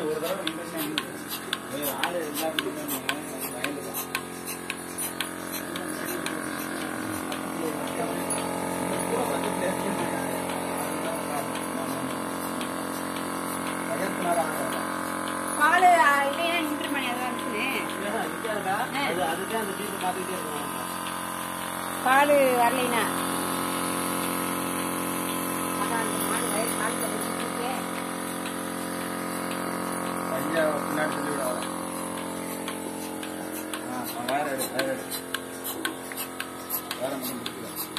ஒரு தடவை ஆளு எல்லாரும் பால் இல்லையா நின்று மணி அதான் பால் வரலைனா பின்னாடி சொல்லி விட வேற வேற வேற